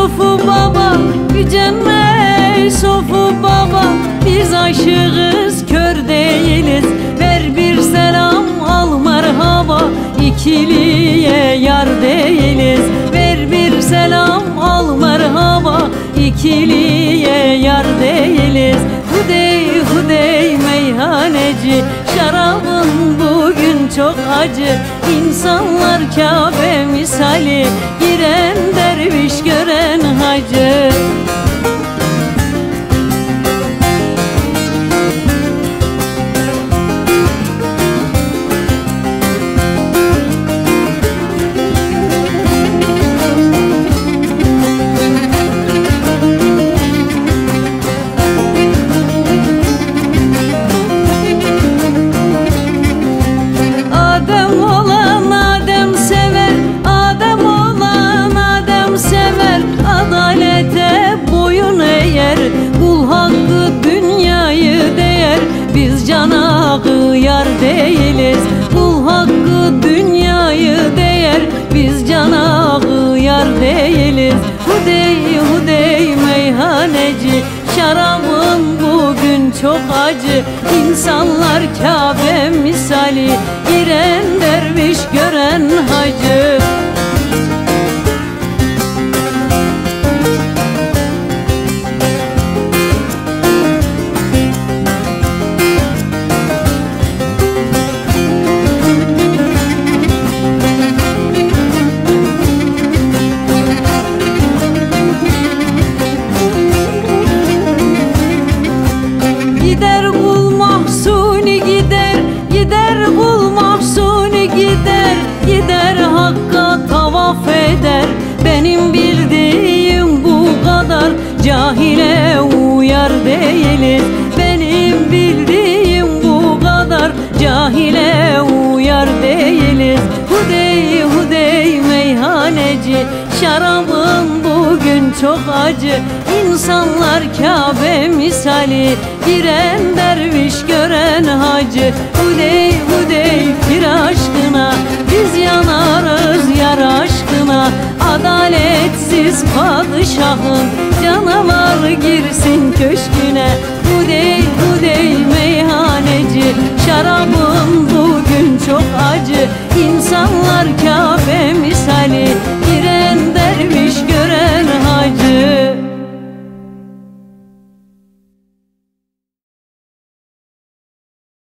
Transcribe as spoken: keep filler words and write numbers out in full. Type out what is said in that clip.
Sofu baba gücenme, Sofu baba biz aşığız kör değiliz. Ver bir selam al merhaba, ikiliye yar değiliz. Ver bir selam al merhaba, ikiliye yar değiliz. Hudey hudey meyhaneci, şarabın bugün çok acı. İnsanlar Kabe misali, giren derviş gören hacı. Kul hakkı dünyayı değer, biz cana kıyar değiliz. Kul hakkı dünyayı değer, biz cana kıyar değiliz. Hudey hudey meyhaneci, şarabın bugün çok acı. İnsanlar Kabe misali, giren derviş gören hacı. Gider kul mahsuni gider, gider kul mahsuni gider. Gider Hakk'a tavaf eder, benim bildiğim bu kadar. Cahile uyar değiliz, benim bildiğim bu kadar. Cahile uyar değiliz. Hudey hudey meyhaneci, şarabın bugün çok acı. İnsanlar Kabe misali, giren derviş gören hacı. Hudey hudey pir aşkına, biz yanarız yar aşkına. Adaletsiz padişahın, canavar girsin köşküne. Hudey hudey meyhaneci, şarabın bugün çok acı.